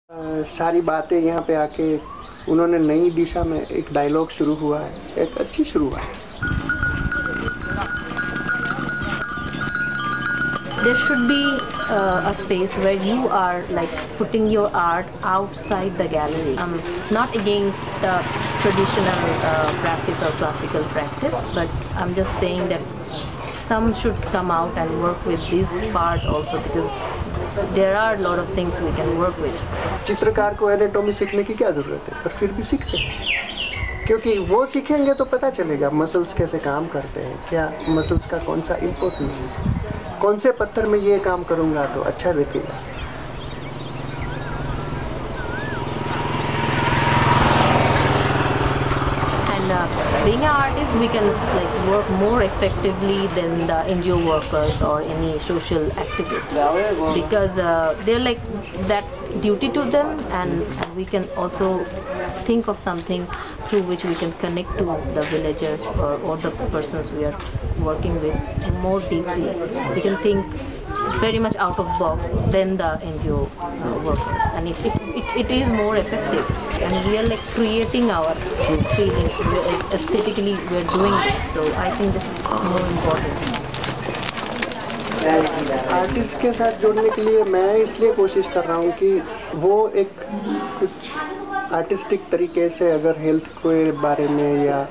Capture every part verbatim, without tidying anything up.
सारी बातें यहाँ पे आके उन्होंने नई दिशा में एक डायलॉग शुरू हुआ है, एक अच्छी शुरुआत है। There should be uh, a space where you are like putting your art outside the gallery. I'm not against the traditional uh, practice or classical practice, but I'm just saying that some should come out and work with this part also, because there are a lot of things we can work with. चित्रकार को anatomy सीखने की क्या ज़रूरत है, पर फिर भी सीखते हैं, क्योंकि वो सीखेंगे तो पता चलेगा मसल्स कैसे काम करते हैं, क्या मसल्स का कौन सा इम्पोर्टेंस है, कौन से पत्थर में ये काम करूँगा तो अच्छा दिखेगा। Being an artist, we can like work more effectively than the N G O workers or any social activists, because uh, they're like that's duty to them, and, and we can also think of something through which we can connect to the villagers or, or the persons we are working with more deeply. We can think very much out of box than the N G O uh, workers, and it, it, it, it is more effective, and we are like creating our feelings. Aesthetically we are doing this, so I think this is more important. Artist के साथ जोड़ने के लिए मैं इसलिए कोशिश कर रहा हूँ कि वो एक कुछ आर्टिस्टिक तरीके से अगर हेल्थ के बारे में या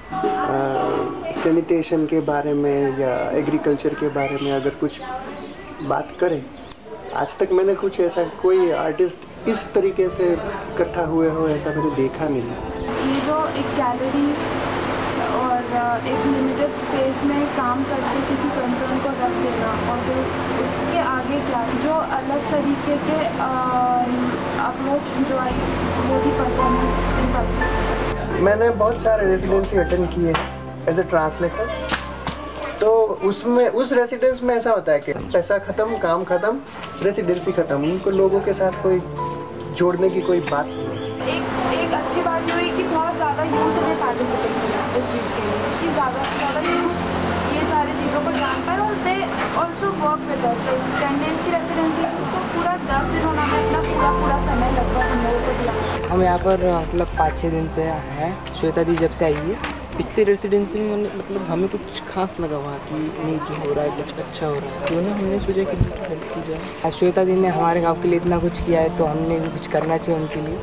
सैनिटेशन के बारे में या एग्रीकल्चर के बारे में अगर कुछ बात करें। आज तक मैंने कुछ ऐसा कोई आर्टिस्ट इस तरीके से इकट्ठा हुए हो ऐसा मैंने देखा नहीं। ये जो एक गैलरी और एक लिमिटेड स्पेस में काम करके किसी कंसर्न को रख देना और फिर उसके आगे क्या जो अलग तरीके के अप्रोच जो आई वो भी परफॉर्मेंस इन पर। मैंने बहुत सारे रेसिडेंसी अटेंड किए एज ए ट्रांसलेटर, तो उसमें उस रेसिडेंस में ऐसा होता है कि पैसा ख़त्म, काम ख़त्म, रेसिडेंसी ख़त्म, उनको लोगों के साथ कोई जोड़ने की कोई बात नहीं। एक एक अच्छी बात ये हुई कि बहुत ज़्यादा यूथ ने पार्टिसिपेट किया इस चीज़ के लिए, कि ज़्यादा से ज़्यादा यूथ ये सारी चीज़ों को जान पाए, और they also work with us. Like ten days की रेसिडेंसी तो पूरा दस दिन होना में इतना पूरा पूरा समय लग रहा है हम लोगों को दिया। हम यहाँ पर मतलब पाँच छः दिन से हैं। श्वेता दी जब से आई है, पिछले रेसिडेंसी में मतलब हमें कुछ खास लगा वहाँ कि नहीं जो हो रहा है कुछ अच्छा हो रहा है, तो ना हमने सोचा कि हेल्प की जाए। श्वेता दी ने हमारे गांव के लिए इतना कुछ किया है तो हमने भी कुछ करना चाहिए उनके लिए।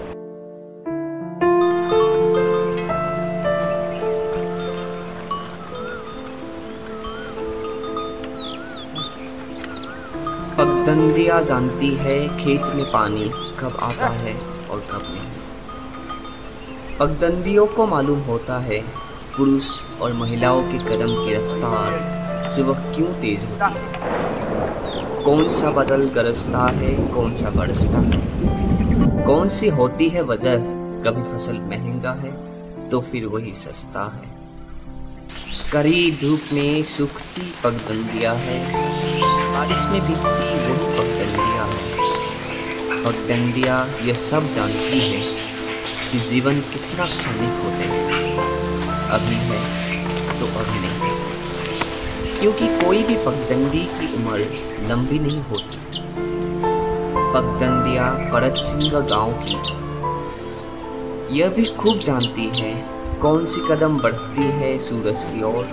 पगडंडियाँ जानती है खेत में पानी कब आता है और कब नहीं। पगडंडियों को मालूम होता है पुरुष और महिलाओं के कदम की रफ्तार सुबह क्यों तेज होती है, कौन सा बदल गरजता है, कौन सा बरसता है, कौन सी होती है वजह, कभी फसल महंगा है तो फिर वही सस्ता है। कड़ी धूप में सूखती पगडंडियाँ है, बारिश में भीगती वही पगडंडियाँ है। पगडंडियाँ यह सब जानती है कि जीवन कितना क्षणिक होते हैं, अभी है तो अभी नहीं, क्योंकि कोई भी पगडंडी की उम्र लंबी नहीं होती। पगडंडियाँ परत सिंह गांव की यह भी खूब जानती है कौन सी कदम बढ़ती है सूरज की ओर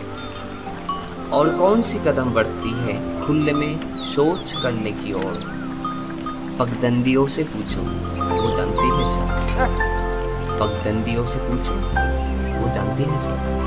और कौन सी कदम बढ़ती है खुले में सोच करने की ओर। पगडंडियों से पूछो वो जानती है सब, पगडंडियों से पूछो वो जानती है सब।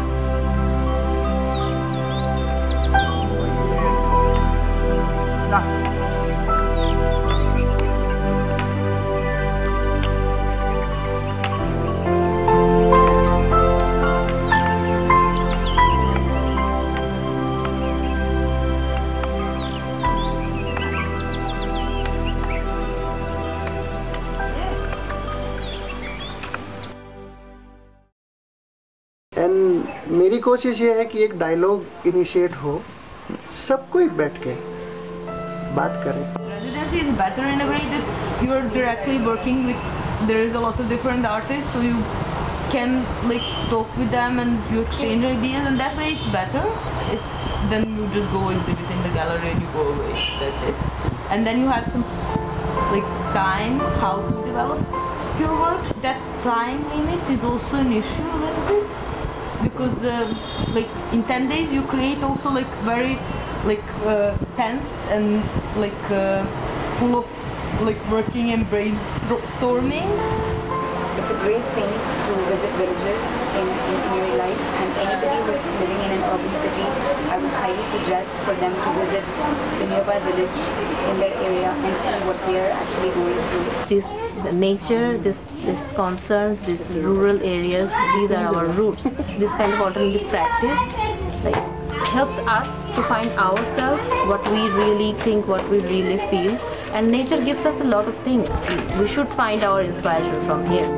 एंड मेरी कोशिश ये है कि एक डायलॉग इनिशिएट हो, सब कोई बैठ के बात करें। Residency is better in a way that you are directly working with, there is a lot of different artists, so you can like talk with them and you exchange ideas, and that way it's better. It's, then you just go exhibit in the gallery and you go away, that's it. And then you have some like time how to develop your work. That time limit is also an issue a little bit, because uh, like in ten days you create also like very like uh, tense and like uh, full of like working and brainstorming. It's a great thing to visit villages in, in, in your life, and anybody who's living in an urban city, I would highly suggest for them to visit the nearby village in their area and see what they are actually going through. This the nature, this this concerns, these rural areas, these are our roots. This kind of alternative practice like helps us to find ourselves, what we really think, what we really feel, and nature gives us a lot of things. We should find our inspiration from here.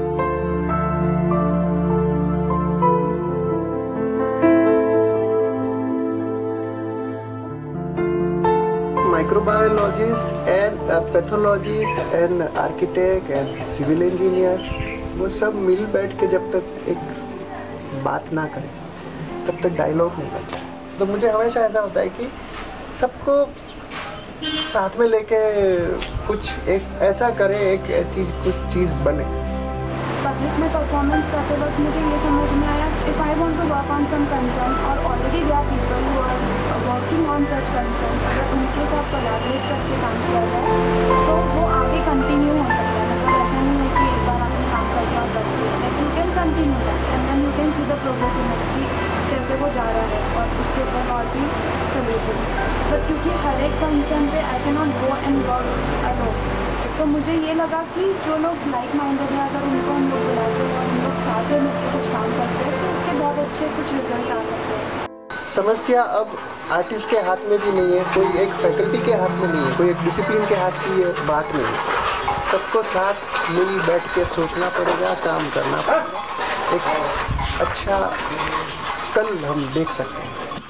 Microbiologist and a pathologist and architect and civil engineer, वो सब मिल बैठ के जब तक एक बात ना करें तब तक डायलॉग नहीं बनता। तो मुझे हमेशा ऐसा होता है कि सबको साथ में लेके कुछ एक ऐसा करें, एक ऐसी कुछ चीज़ बने। पब्लिक में परफॉर्मेंस करते वक्त मुझे ये समझ में आया, if I want to work on some concern और already there are people who are working on such concerns, अगर उनके साथ कोलैबोरेट करके काम किया जाए तो वो आगे कंटिन्यू हो सकता है। मतलब ऐसा नहीं है कि एक बार आपने काम करके आप कर दिया, like you can continue that and then you can see the progress in it कि कैसे वो जा रहा है और उसके ऊपर और भी सोल्यूशंस। बट क्योंकि हर एक कंसर्न पे I can not go and work alone, तो मुझे ये लगा कि जो लोग लाइक माइंडेड हैं, अगर उनको हम लोग बुलाते हैं और हम लोग साथ में मिलकर कुछ काम करते हैं तो उसके बहुत अच्छे कुछ रिजल्ट आ सकते हैं। समस्या अब आर्टिस्ट के हाथ में भी नहीं है, कोई एक फैकल्टी के हाथ में नहीं है, कोई एक डिसिप्लिन के हाथ की ये बात नहीं है। सबको साथ मिल बैठ के सोचना पड़ेगा, काम करना पड़ेगा। एक अच्छा कल हम देख सकते हैं।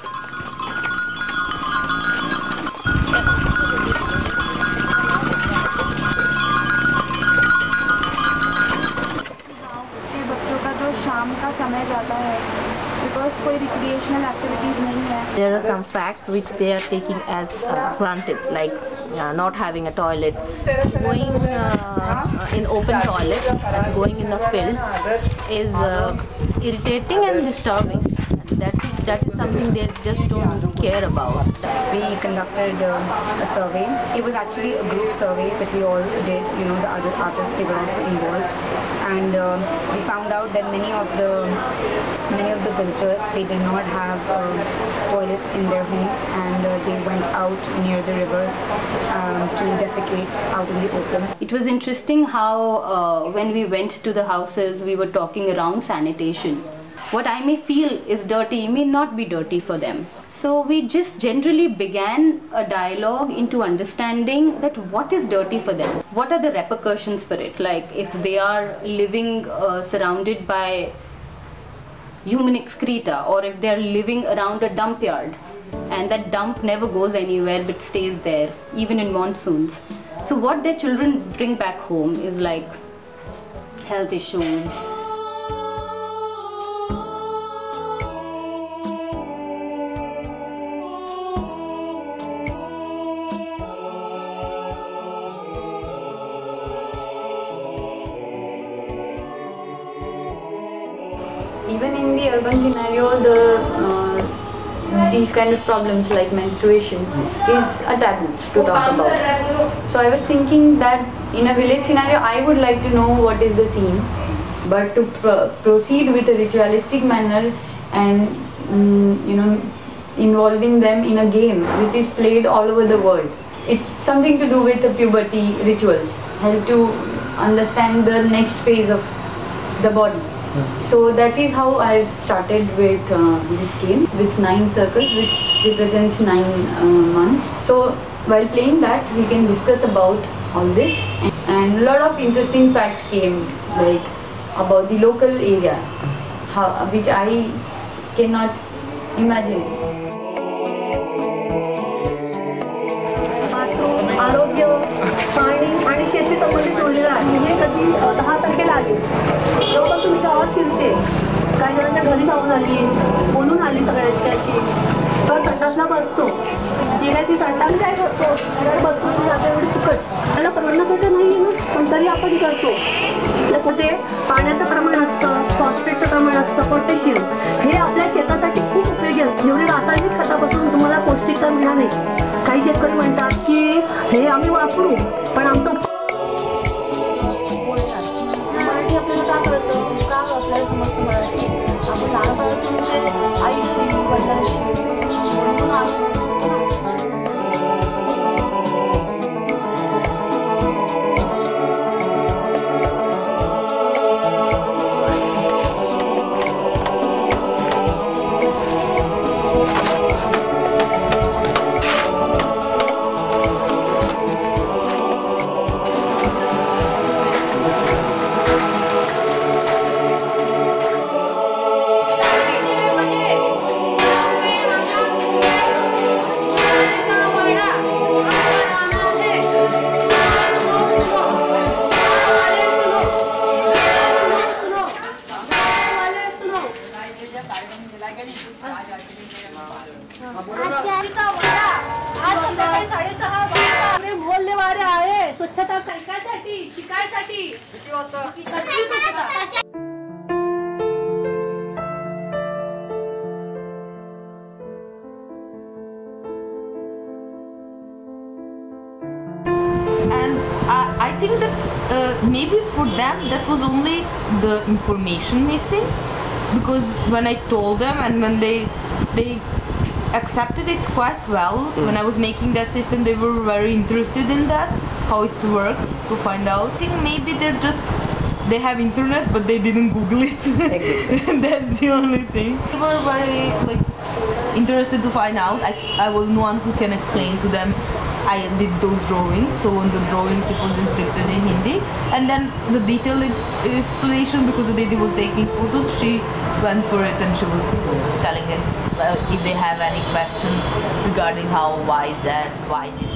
शाम का समय जाता है बिकॉज कोई रिक्रिएशनल एक्टिविटीज नहीं है। There are some facts which they are taking as uh, granted, like uh, not having a toilet, going uh, in open toilet, and going in the fields is uh, irritating and disturbing. That's that is something they just don't care about. We conducted um, a survey. It was actually a group survey that we all did. You know, the other artists, they were also involved, and um, we found out that many of the many of the villagers, they did not have um, toilets in their homes, and uh, they went out near the river um, to defecate out in the open. It was interesting how uh, when we went to the houses, we were talking around sanitation. What I may feel is dirty may not be dirty for them. So we just generally began a dialogue into understanding that what is dirty for them. What are the repercussions for it? Like if they are living uh, surrounded by human excreta, or if they are living around a dump yard and that dump never goes anywhere but stays there even in monsoons. So what their children bring back home is like health issues. Even in the urban scenario, the uh, these kind of problems like menstruation is a taboo to talk about. So I was thinking that in a village scenario, I would like to know what is the scene, but to pro proceed with a ritualistic manner and um, you know, involving them in a game which is played all over the world. It's something to do with the puberty rituals, help to understand the next phase of the body. So that is how I started with uh, this game with nine circles, which represents nine uh, months. So while playing that, we can discuss about all this, and a lot of interesting facts came, like about the local area, how, which I cannot imagine. आरोग्य, पाणी आणि शेती संबंधित जोडलेलं आहे. हे कधी दहा तारखेला आले जवळपास तुमची गावात फिरते, काही जणांच्या घरी जाऊन आली, बोलून आली सगळ्यांची अशी संडासला बसतो. जे काय ती संटान काय करतो घर बसून जातो एवढी फुकट त्याला परवडण्यासारखं नाही आहे ना पण तरी आपण करतो. ते पाण्याचं प्रमाण असतं, फॉस्फेटचं प्रमाण असतं, पोटॅशियम हे आपल्या शेतासाठी खूप उपयोगी असतं. जेवढे रासायनिक खतापासून तुम्हाला पौष्टिकता मिळणार नाही. काही शेतकरी म्हणतात की हे आम्ही वापरू पण आमचं मराठी आपल्याला का कळतं का आपल्याला समजतं मराठी आपण लहानपणापासून म्हणजे आईशी वडिलांशी बोलून आलो. आज संध्याकाळी साडेसहा वाजता बोलणेवारे आहे स्वच्छता करण्यासाठी शिकायसाठी कसली स्वच्छता. I think that uh, maybe for them that was only the information missing, because when I told them and when they they accepted it quite well, mm. when I was making that system they were very interested in that, how it works, to find out. I think maybe they're just they have internet but they didn't Google it. That's the only thing. They were very like interested to find out. I, I was no one who can explain to them. I did those drawings, so on the drawings it was inscripted in Hindi, and then the detailed ex explanation, because the lady was taking photos, she went for it and she was telling them uh, if they have any question regarding how, why that, why this.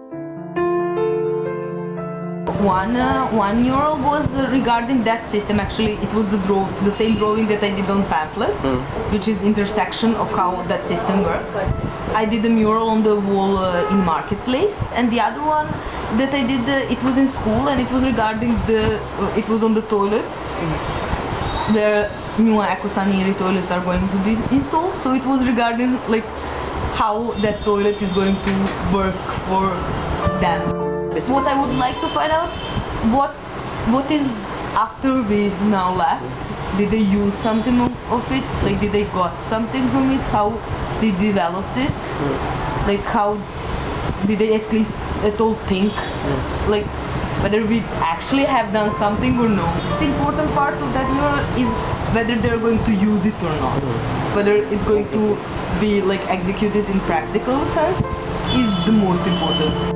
One uh, one mural was uh, regarding that system. Actually, it was the draw the same drawing that I did on pamphlets, mm. which is intersection of how that system works. I did a mural on the wall uh, in Marketplace, and the other one that I did, uh, it was in school, and it was regarding the, uh, it was on the toilet, mm. where new Ecosaniri toilets are going to be installed. So it was regarding like how that toilet is going to work for them. What I would like to find out, what what is after we now left. Did they use something of it? Like, did they got something from it? How they developed it? Mm. Like, how did they at least at all think? Mm. Like, whether we actually have done something or no. The important part of that mural is whether they're going to use it or not. Mm. Whether it's going to be like executed in practical sense is the most important.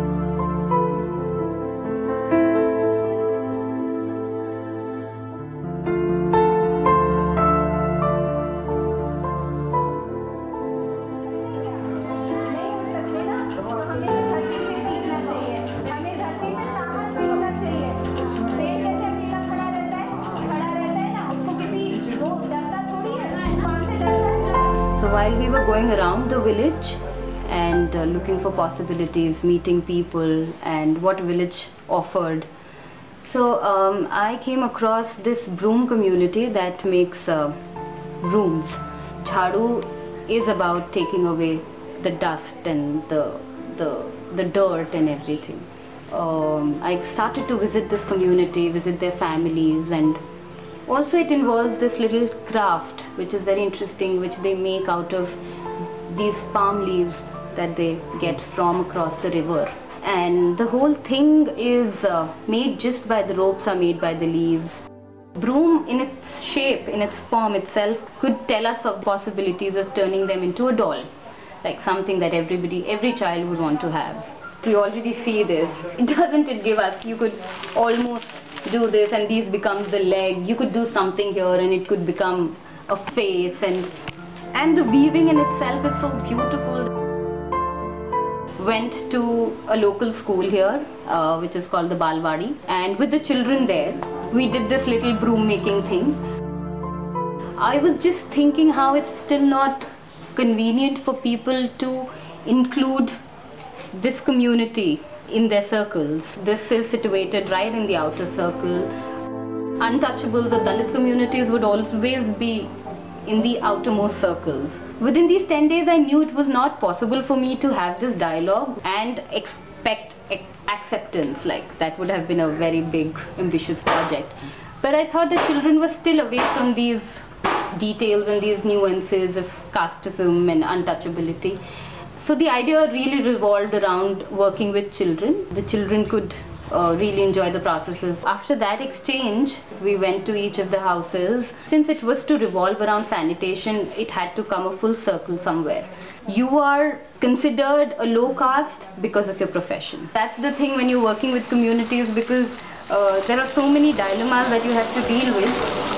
So while we were going around the village and uh, looking for possibilities, meeting people and what village offered, so um, I came across this broom community that makes uh, brooms. Jhadu is about taking away the dust and the, the, the dirt and everything. Um, I started to visit this community, visit their families, and also it involves this little craft which is very interesting, which they make out of these palm leaves that they get from across the river. And the whole thing is uh, made just by the ropes are made by the leaves. Broom in its shape, in its form itself, could tell us of possibilities of turning them into a doll, like something that everybody, every child would want to have. We already see this. It doesn't it give us, you could almost do this and these becomes the leg. You could do something here and it could become a face, and and the weaving in itself is so beautiful. Went to a local school here, uh, which is called the Balwadi, and with the children there, we did this little broom making thing. I was just thinking how it's still not convenient for people to include this community in their circles. This is situated right in the outer circle. Untouchables or Dalit communities would always be in the outermost circles. Within these ten days, I knew it was not possible for me to have this dialogue and expect acceptance. Like, that would have been a very big, ambitious project. But I thought the children were still away from these details and these nuances of casteism and untouchability. So the idea really revolved around working with children. The children could uh, really enjoy the processes. After that exchange, we went to each of the houses. Since it was to revolve around sanitation, it had to come a full circle somewhere. You are considered a low caste because of your profession. That's the thing when you're working with communities, because uh, there are so many dilemmas that you have to deal with.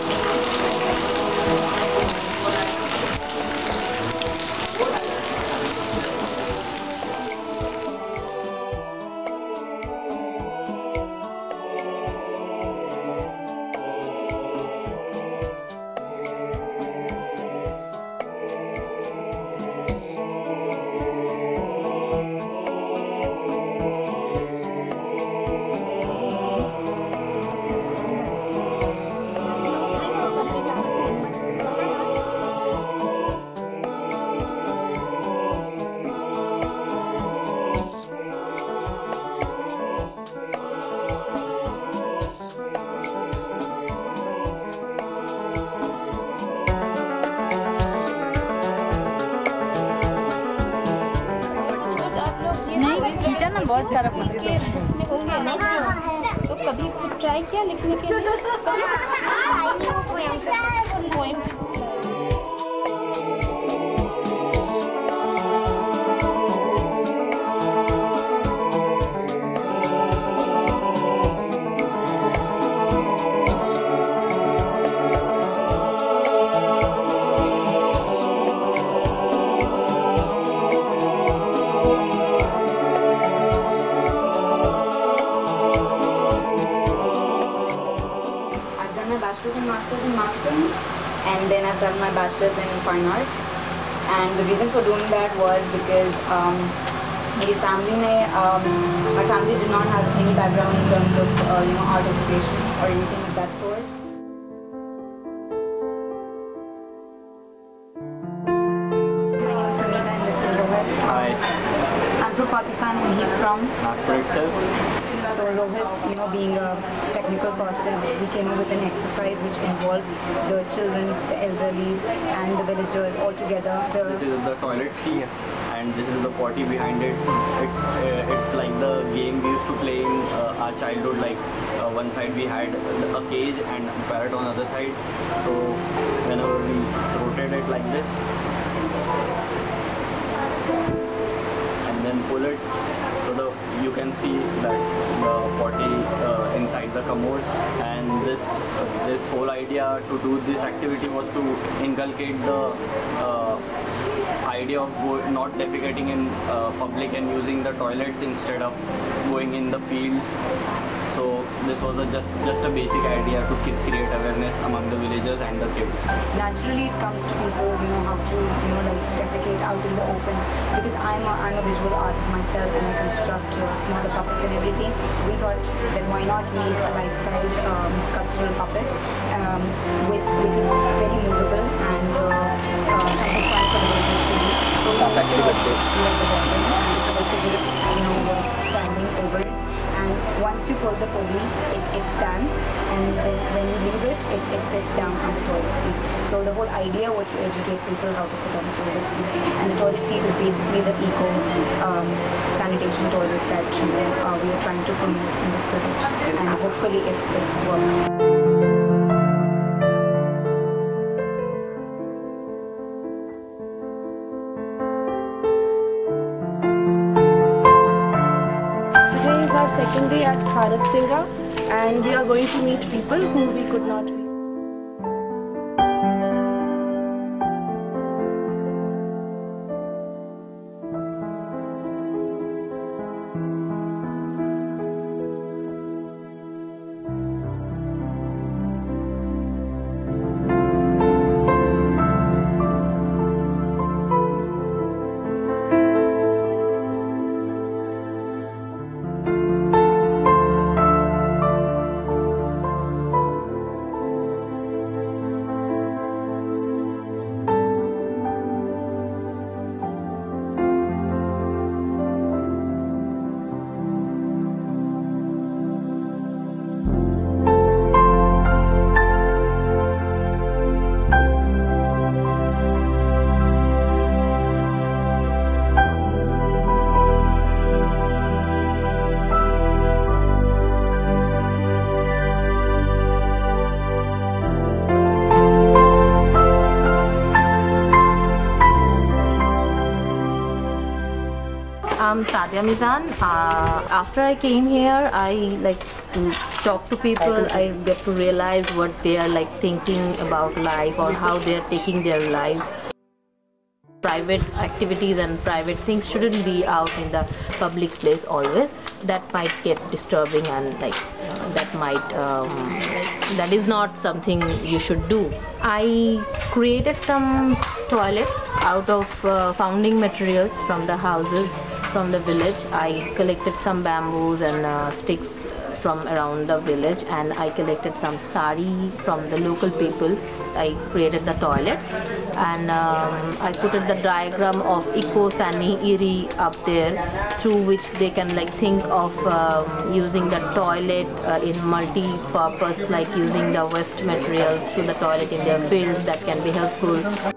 बहुत सारा तो कभी try किया लिखने के लिए and then I've done my bachelor's in fine art, and the reason for doing that was because um, my family mein, um, my family did not have any background in terms of uh, you know art education or anything of that sort. My name is Samita and this is Rohit. Hi. I'm from Pakistan and he's from Nagpur itself. So Rohit, you know, being a technical person, we came up with an exercise which involved the children, the elderly, and the villagers all together. The this is the toilet seat, and this is the potty behind it. It's uh, it's like the game we used to play in uh, our childhood. Like uh, one side we had a cage and a parrot on the other side. So whenever we rotate it like this, and then pull it, so the you can see that the potty uh, inside the commode. And this uh, this whole idea to do this activity was to inculcate the uh, idea of go not defecating in uh, public and using the toilets instead of going in the fields. So this was a just just a basic idea to create awareness among the villagers and the kids. Naturally, it comes to people, you know, how to you know like defecate out in the open. Because I'm a, I'm a visual artist myself and I construct uh, smaller puppets and everything. We thought that why not make a life-size um, sculptural puppet, um, with which is very movable and uh, uh, something fun for the villagers to do. So we also, you know, was standing over it. And once you pull the pulley, it, it stands, and when, when you leave it, it, it sits down on the toilet seat. So the whole idea was to educate people how to sit on the toilet seat. And the toilet seat is basically the eco um, sanitation toilet that uh, we are trying to promote in this village. And hopefully if this works. Second day at Bharat Singha, and we are going to meet people who we could not meet. Nadia Mizan. Uh, after I came here, I like to talk to people. I get to realize what they are like thinking about life or how they are taking their life. Private activities and private things shouldn't be out in the public place always. That might get disturbing and like uh, that might um, like, that is not something you should do. I created some toilets out of uh, founding materials from the houses from the village. I collected some bamboos and uh, sticks from around the village, and I collected some sari from the local people. I created the toilets, and um, I put the diagram of Eco Sani Iri up there, through which they can like think of um, using the toilet uh, in multi-purpose, like using the waste material through the toilet in their fields. That can be helpful.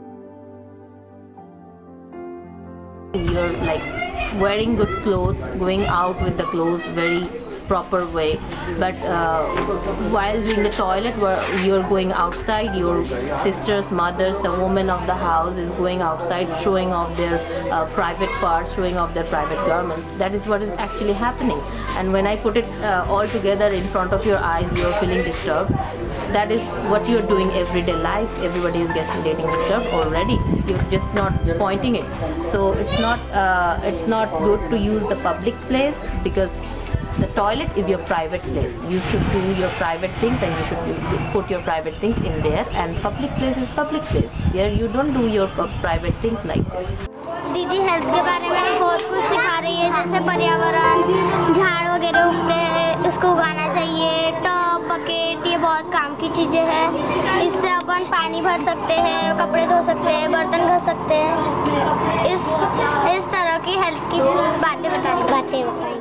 You're like wearing good clothes, going out with the clothes very proper way, but uh, while doing the toilet, where you're going outside, your sisters, mothers, the woman of the house is going outside, showing off their uh, private parts, showing off their private garments. That is what is actually happening. And when I put it uh, all together in front of your eyes, you're feeling disturbed. That is what you're doing everyday life. Everybody is getting disturbed already. You're just not pointing it. So it's not uh, it's not good to use the public place, because the toilet is your private place. You should do your private things, and you should put your private things in there, and public place is public place. Here you don't do your private things like this. दीदी health के बारे में बहुत कुछ सिखा रही है, जैसे पर्यावरण, झाड़ वगैरह उगते हैं, इसको उगाना चाहिए, टब, बकेट, ये बहुत काम की चीज़ें हैं। इससे अपन पानी भर सकते हैं, कपड़े धो सकते हैं, बर्तन घस सकते हैं। इस इस तरह की हेल्थ की बातें बताई बातें बताई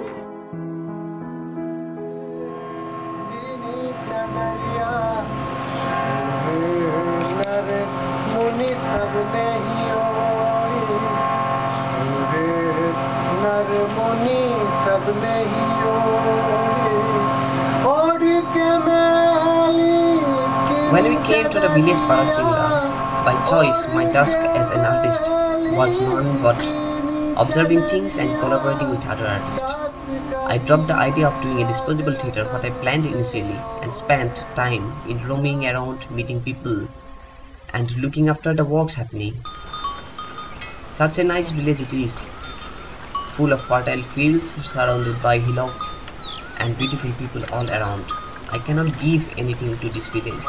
When we came to the village Paraksinga, by choice my task as an artist was none but observing things and collaborating with other artists. I dropped the idea of doing a disposable theatre, what I planned initially, and spent time in roaming around, meeting people and looking after the works happening. Such a nice village it is, full of fertile fields surrounded by hillocks and beautiful people all around. I cannot give anything to this village.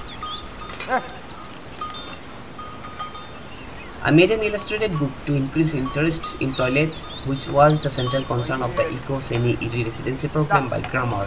I made an illustrated book to increase interest in toilets, which was the central concern of the Eco Sani Iri residency program by Gramart.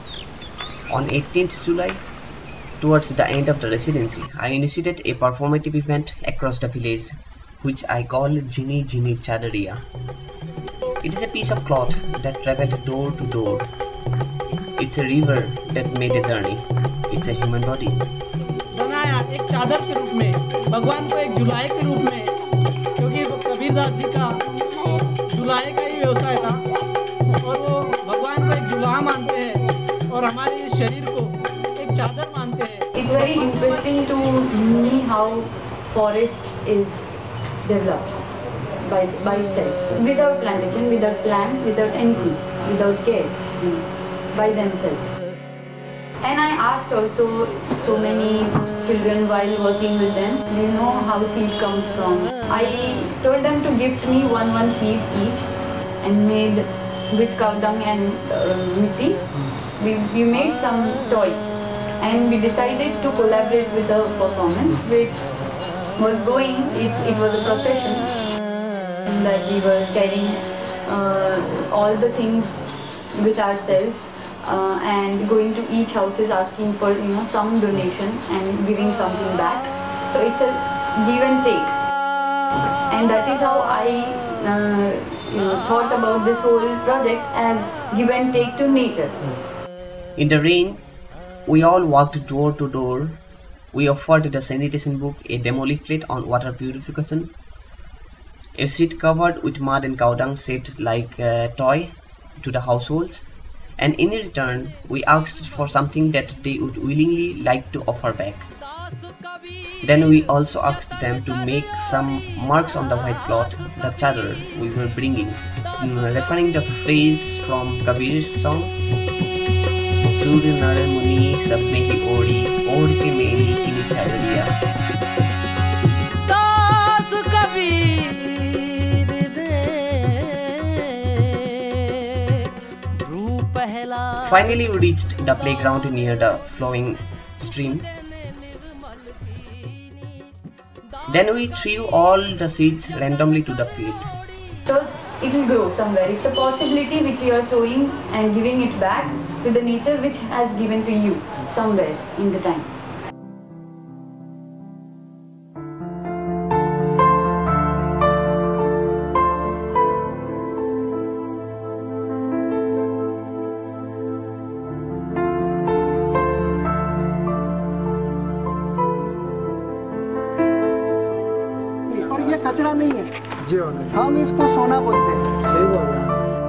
On eighteenth July, towards the end of the residency, I initiated a performative event across the village, which I call Jini Jini Chadariya. It is a piece of cloth that traveled door to door. It's a river that made a journey. It's a human body. बनाया एक चादर के रूप में, भगवान को एक जुलाई के रूप में, क्योंकि कबीरदास जी का जुलाई का ही व्यवसाय था, और वो भगवान को एक जुला मानते हैं और हमारे शरीर को एक चादर मानते हैं. It's very interesting to me how forest is developed by by itself, without plantation, without plan, without anything, without care, by themselves. And I asked also so many children while working with them, do you know how seed comes from? I told them to gift me one one seed each, and made with cow dung and uh, mitti. We, we made some toys, and we decided to collaborate with a performance which was going, it, it was a procession that we were carrying uh, all the things with ourselves. Uh, and going to each houses asking for you know some donation and giving something back. So it's a give and take, and that is how I uh, you know, thought about this whole project as give and take to nature. In the rain, we all walked door to door. We offered the sanitation book, a demo leaflet on water purification, a sheet covered with mud and cow dung shaped like a toy to the households. And in return, we asked for something that they would willingly like to offer back. Then we also asked them to make some marks on the white cloth, the chadar we were bringing, referring the phrase from Kabir's song, Surya Nara Muni sabne hi odi, od ke meri kini chadariya. Finally, we reached the playground near the flowing stream. Then we threw all the seeds randomly to the field. So it will grow somewhere. It's a possibility which you are throwing and giving it back to the nature which has given to you somewhere in the time. और ये कचरा नहीं है जी, हम इसको सोना बोलते हैं। सही बोल रहे हैं।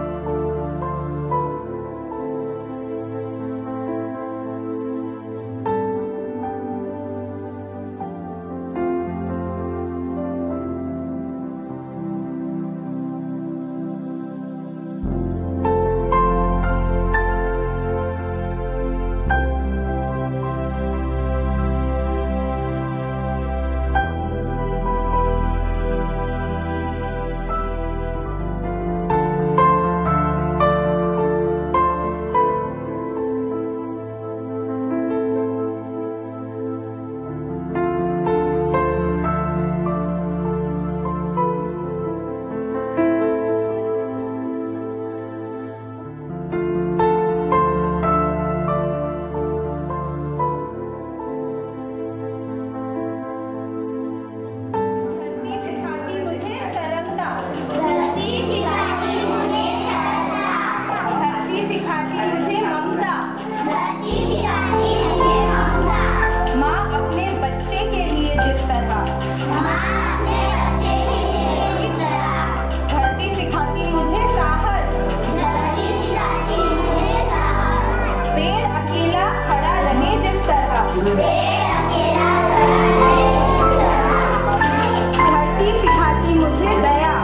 धरती सिखाती मुझे दया,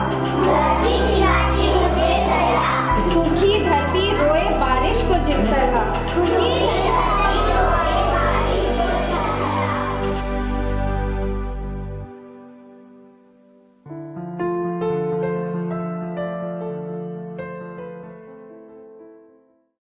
सूखी धरती रोए बारिश को जिस तरह।